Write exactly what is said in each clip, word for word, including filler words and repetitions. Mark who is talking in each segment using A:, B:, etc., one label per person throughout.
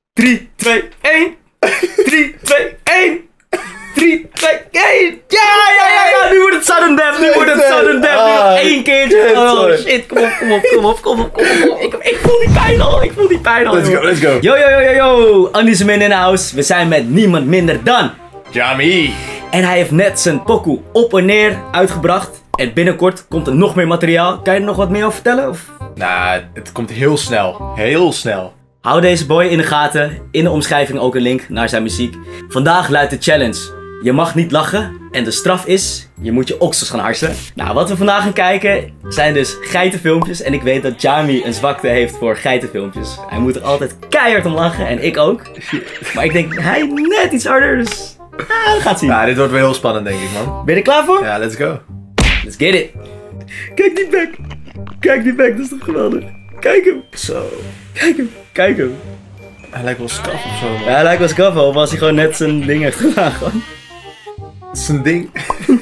A: drie, twee, één. drie, twee, één. drie, twee, één. Ja, ja, ja, ja. Nu wordt het sudden death. Nu wordt het sudden death. Nu nog één keertje. Oh shit. Kom op, kom op, kom op, kom op, kom op. Ik, ik voel die pijn al. Ik voel die pijn al.
B: Let's go, let's go.
A: Yo, yo, yo, yo, yo. Andy's-man in de house. We zijn met niemand minder dan
B: Jami.
A: En hij heeft net zijn pokoe op en neer uitgebracht. En binnenkort komt er nog meer materiaal. Kan je er nog wat meer over vertellen? Of?
B: Nou, het komt heel snel. Heel snel.
A: Hou deze boy in de gaten. In de omschrijving ook een link naar zijn muziek. Vandaag luidt de challenge: je mag niet lachen. En de straf is: je moet je oksels gaan harsen. Nou, wat we vandaag gaan kijken zijn dus geitenfilmpjes. En ik weet dat Jami een zwakte heeft voor geitenfilmpjes. Hij moet er altijd keihard om lachen. En ik ook. Maar ik denk hij net iets harder. Dus ah, we gaan zien.
B: Ja, dit wordt wel heel spannend, denk ik, man.
A: Ben je er klaar voor?
B: Ja, let's go.
A: Let's get it. Kijk die bek. Kijk die bek, dat is toch geweldig. Kijk hem.
B: Zo.
A: Kijk hem. Kijk hem.
B: Hij lijkt wel scaf of zo, man.
A: Ja, hij lijkt wel Scafo, of als hij gewoon net zijn ding heeft gedaan. Gewoon.
B: Dat is een ding.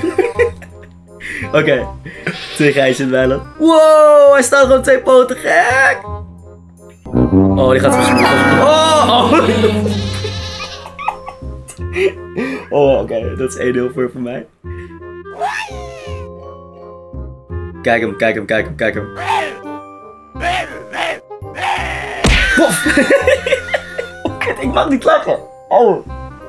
A: Oké. Okay. Twee geitjes in het weiland. Wow, hij staat gewoon twee poten. Gek. Oh, die gaat zo spoelen. Oh, oh. Oh, oké. Okay. Dat is één nul voor, voor mij. Kijk hem, kijk hem, kijk hem, kijk hem. Pof! Oh, kut, ik mag niet lachen. Oh.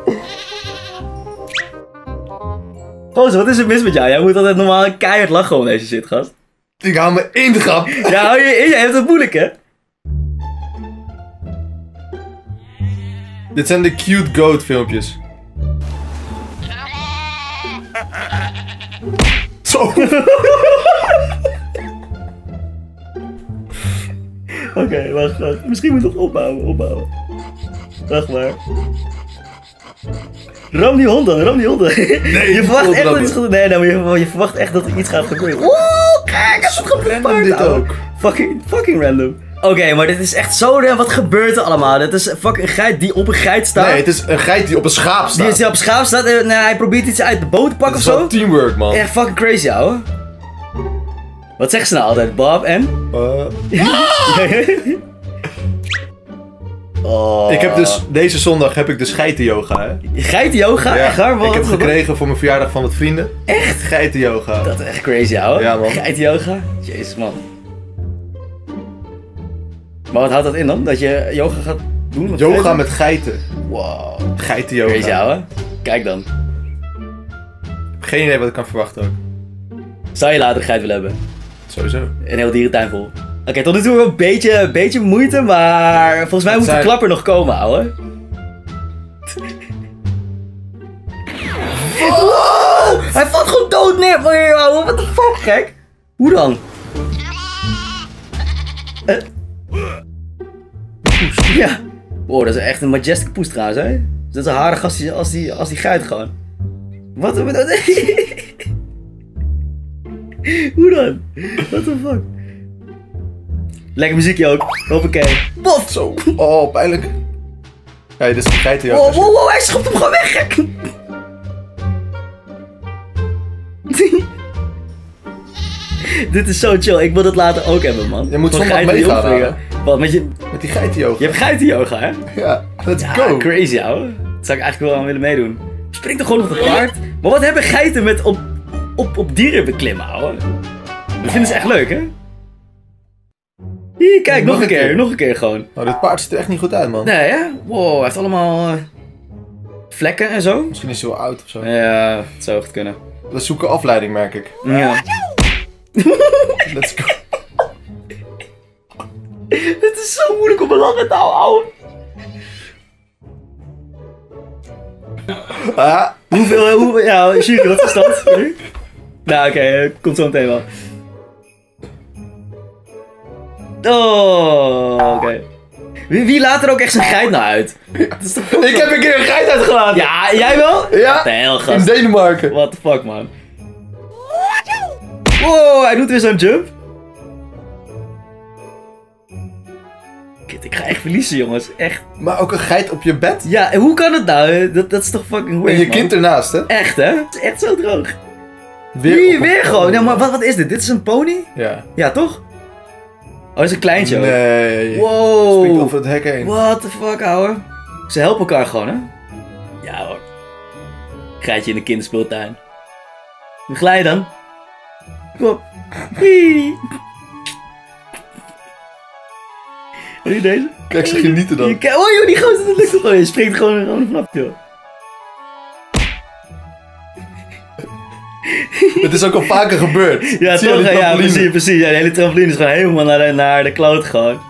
A: Gozer, wat is er mis met jou? Jij moet altijd normaal keihard lachen om deze shit, gast.
B: Ik hou me in de grap.
A: Ja, hou je in, jij hebt het moeilijk, hè?
B: Dit zijn de cute goat filmpjes. Zo.
A: Oké, okay, wacht, wacht. Misschien moet ik nog opbouwen, opbouwen. Wacht maar. Ram die hond dan, ram die hond dan. Nee, je verwacht echt dat iets gaat. Nee, nee, maar je, je verwacht echt dat er iets gaat gebeuren. Oeh, kijk, het is
B: random dit ook.
A: Fucking, fucking random. Oké, okay, maar dit is echt zo random. Wat gebeurt er allemaal? Dit is fucking een geit die op een geit staat.
B: Nee, het is een geit die op een schaap staat.
A: Die, die op een schaap staat en nou, hij probeert iets uit de boot te pakken of zo.
B: Het is wel teamwork, man.
A: Echt fucking crazy, ouwe. Wat zeggen ze nou altijd? Bob en?
B: Uh.
A: Oh.
B: Ik heb dus, deze zondag heb ik dus geitenyoga, hè.
A: Geitenyoga?
B: Ja,
A: Echt waar? Wat
B: ik heb
A: wat,
B: gekregen voor mijn verjaardag van wat vrienden.
A: Echt?
B: Geitenyoga.
A: Dat is echt crazy, ouwe.
B: Ja, man.
A: Geitenyoga? Jezus, man. Maar wat houdt dat in dan? Dat je yoga gaat doen met
B: Yoga
A: geiten?
B: met geiten.
A: Wow.
B: Geitenyoga.
A: Crazy, ouwe. Kijk dan.
B: Geen idee wat ik kan verwachten ook.
A: Zou je later een geit willen hebben?
B: Sowieso.
A: Een heel dierentuin vol. Oké, okay, tot nu toe wel een beetje, een beetje moeite, maar volgens mij moet zijn... de klapper nog komen, ouwe. Wow! Hij valt gewoon dood neer voor je, ouwe. What the fuck, gek? Hoe dan? Uh. Poes. Ja. Wow, dat is echt een majestic poes trouwens, hè? Dat is een harige als die, als die, als die geit gewoon. Wat? Wat? Hoe dan? What the fuck? Lekker muziekje ook. Hoppakee. Bof!
B: Zo. Oh, pijnlijk. Ja, dit is een geitenyoga.
A: Wow, wow, wow, hij schopt hem gewoon weg, gek! Dit is zo chill. Ik wil het later ook hebben, man.
B: Je moet zondag meegaan.
A: Wat, met je...
B: Met die geitenyoga.
A: Je hebt geitenyoga, hè?
B: Ja, let's
A: ja,
B: go.
A: Crazy, ouwe. Dat zou ik eigenlijk wel aan willen meedoen. Spring toch gewoon op het paard? Maar wat hebben geiten met op, op, op dieren beklimmen, ouwe? Dat vinden ze echt leuk, hè? Hier, kijk, nog, nog een keer, keer, nog een keer gewoon.
B: Oh, dit paard ziet er echt niet goed uit, man.
A: Nee, hè? Wow, hij heeft allemaal uh, vlekken en zo.
B: Misschien is hij wel oud of zo.
A: Ja, het zou goed kunnen.
B: We zoeken afleiding, merk ik.
A: Ja.
B: Let's go.
A: Het is zo moeilijk om een lachen te houden, ouwe.
B: Ah.
A: Hoeveel, hoeveel, ja, Jury, wat is dat? Nou, oké, okay, komt zo meteen wel. Oh, oké. Okay. Wie, wie laat er ook echt zijn geit nou uit?
B: Dat is toch ik heb een keer een geit uitgelaten.
A: Ja, jij wel?
B: Ja,
A: de hel, gast.
B: in Denemarken.
A: What the fuck, man. Wow, hij doet weer zo'n jump. Kid, ik ga echt verliezen, jongens. Echt.
B: Maar ook een geit op je bed?
A: Ja, en hoe kan het nou? Dat, dat is toch fucking weird,
B: en je
A: man.
B: kind ernaast, hè?
A: Echt, hè? Het is echt zo droog.
B: Weer,
A: Hier, weer gewoon. Ja, maar wat, wat is dit? Dit is een pony?
B: Ja.
A: Ja, toch? Oh, is een kleintje ook.
B: Nee.
A: Wow.
B: Springt over het hek heen.
A: What the fuck, ouwe. Ze helpen elkaar gewoon, hè? Ja hoor. Geitje in de kinderspeeltuin. Hoe glij je dan? Kom op. Wee. Wil je deze?
B: Kijk, ze genieten dan.
A: Je kijkt- oh joh, die gozer, dat lukt toch gewoon. Je springt gewoon, gewoon vanaf, joh.
B: Het is ook al vaker gebeurd.
A: Ja,
B: Zie je
A: toch?
B: die
A: Ja,
B: trampoline?
A: precies, precies. Ja, de hele trampoline is gewoon helemaal naar de, naar de kloot gewoon.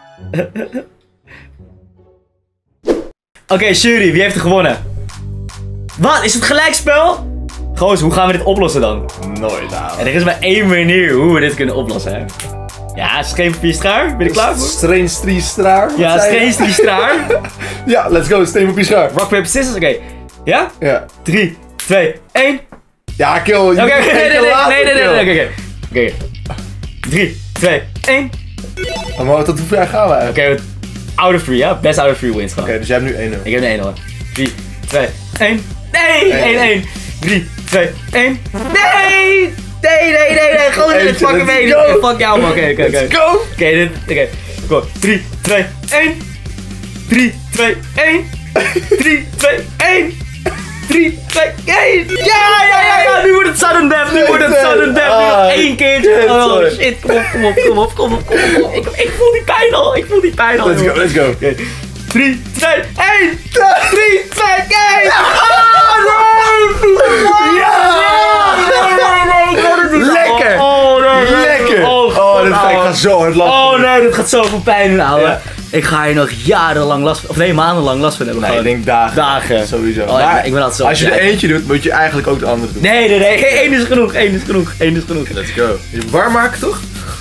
A: Oké, okay, jury, wie heeft er gewonnen? Wat? Is het gelijkspel? Goos, hoe gaan we dit oplossen dan?
B: Nooit, nou.
A: En er is maar één manier hoe we dit kunnen oplossen, hè? Ja, steen, papier, schaar. Ben je er klaar voor?
B: Steen, strie, straar. Wat
A: Ja,
B: zei je?
A: steen, strie, straar.
B: Ja, let's go. Steen, papier, schaar.
A: Rock, paper, scissors. Oké. Ja?
B: Ja.
A: drie, twee, één.
B: Ja, kill.
A: Oké, oké, nee, nee, nee, nee, nee, nee, oké. Oké. drie, twee, één.
B: Maar tot hoe ver gaan we eigenlijk?
A: Oké, out of three, ja? Best out of three wins gewoon.
B: Oké, dus jij hebt nu één nul.
A: Ik heb een één hoor. drie, twee, één. Nee! één, één. drie, twee, één. Nee! Nee, nee, nee, nee. Gewoon in het
B: Eentje,
A: fucking
B: let's
A: mee.
B: go.
A: Fuck jou, man. Oké, oké, oké.
B: Let's go!
A: Oké, dit. Oké. Kom. drie, twee, één. drie, twee, één. drie, twee, één. drie, twee, één. Ja, ja, ja, ja. Nu wordt het sudden death. Nu wordt het sudden death. Nu nog
B: Ah,
A: één keertje.
B: shit,
A: Oh
B: sorry.
A: shit. Kom op, kom op, kom op, kom op, kom op. Ik, ik voel die pijn al. Ik voel die pijn al.
B: Let's go,
A: jongen.
B: let's go.
A: Oké. drie, twee, één! drie, twee, één! Oh nee! Ja! Nee, nee, nee, ik wil het niet.
B: Lekker!
A: Oh nee!
B: Lekker!
A: Oh,
B: Oh, dit
A: ouwe.
B: ga ik ga zo hard lachen.
A: Oh nee, dit gaat zoveel pijn doen, ouwe.
B: Ja.
A: Ik ga hier nog jarenlang last van, of nee, maandenlang last van hebben.
B: Nee, ik
A: gewoon.
B: denk dagen.
A: Dagen.
B: Sowieso.
A: Oh, ik ben- ik ben altijd zo
B: als je er
A: blij.
B: eentje doet, moet je eigenlijk ook de andere doen.
A: Nee, nee, nee, één is genoeg, één is genoeg, één is genoeg.
B: Let's go. Je warm maken toch?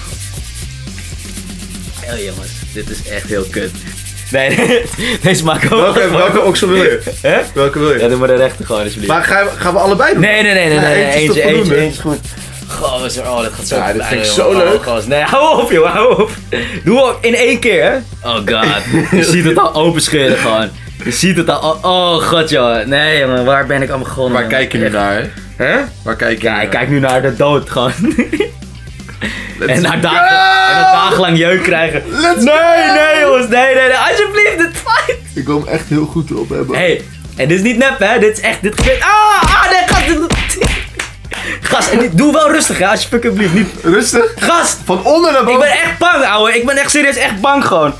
A: Hé jongens, dit is echt heel kut. Nee, deze maken we ook.
B: Welke, welke oksel wil je?
A: Hè?
B: Welke wil je?
A: Ja, doe maar de rechter gewoon alsjeblieft.
B: Maar gaan we, gaan we allebei doen?
A: Nee, nee, nee, nee,
B: Ja,
A: nee, nee,
B: eentje is
A: eentje,
B: toch
A: eentje,
B: voldoende?
A: eentje is goed. Gozer, oh, dat gaat zo
B: Ja, dit
A: pijn
B: vind ik
A: doen,
B: zo
A: jongen.
B: leuk.
A: Oh, gozer. Nee, hou op, joh, hou op. Doe ook in één keer, hè. Oh god, je ziet het al openscheuren gewoon. Je ziet het al, oh, oh god, joh. Nee, jongen, waar ben ik aan begonnen?
B: Waar
A: jongen?
B: kijk je nu
A: Echt.
B: naar, hè?
A: Hè?
B: Waar kijk je
A: Ja,
B: nu
A: ik
B: naar?
A: kijk nu naar de dood, gewoon.
B: Let's
A: En naar
B: go!
A: dagen, en naar dagenlang jeuk krijgen.
B: Let's
A: Nee,
B: go!
A: nee, jongens, nee, nee, nee, alsjeblieft, dit fight.
B: Ik wil hem echt heel goed erop hebben.
A: Hé, hey, en dit is niet nep, hè? Dit is echt, dit gebeurt. Ah, ah, nee, gast, dit. Gast, en dit- doe wel rustig, hè? Als je fucking blieft niet.
B: Rustig.
A: Gast,
B: Van onder naar
A: ik
B: boven.
A: ben echt bang, ouwe. Ik ben echt serieus echt bang gewoon.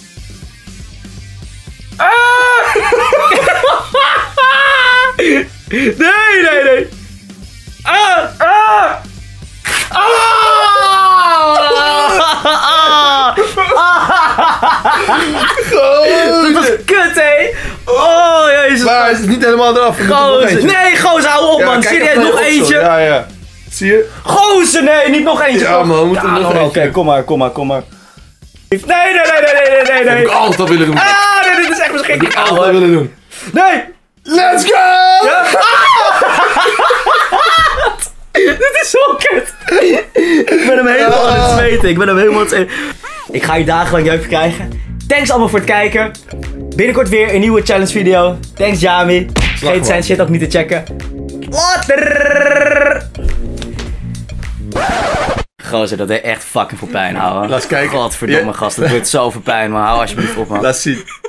A: Ah! Nee, nee, nee. Ah, ah. Ah! Dat was kut, hé. Oh, jezus.
B: Maar hij is niet helemaal eraf. We moeten er nog
A: Gozer.
B: eentje.
A: Nee, gozer, hou op,
B: Ja,
A: man.
B: kijk
A: Serieus,
B: even
A: nog
B: naar je
A: eentje.
B: oksel. Ja, ja. Zie je?
A: Gozer, nee, niet nog eentje.
B: Ja,
A: Kom.
B: man, we moeten er nog
A: nou, nou, Oké,
B: eentje.
A: kom maar, kom maar, kom maar. Nee, nee, nee, nee, nee, nee, nee.
B: Heb ik altijd al willen doen.
A: Ah, nee, dit is echt
B: Heb ik
A: verschrikkelijk.
B: altijd al
A: ouwe.
B: willen doen.
A: Nee.
B: Let's go!
A: Ja? Dit is zo kut. Ik ben hem helemaal aan het zweten. Ik ben hem helemaal aan het zweten. Ik ga hier dagenlang jeuk krijgen. Thanks allemaal voor het kijken. Binnenkort weer een nieuwe challenge video. Thanks Jami. Vergeet zijn shit ook niet te checken. Later. Gozer, dat deed echt fucking veel pijn, houden.
B: Laat eens kijken.
A: Godverdomme
B: Ja.
A: gast, dat doet zoveel pijn, maar hou alsjeblieft op, man.
B: Laat zien.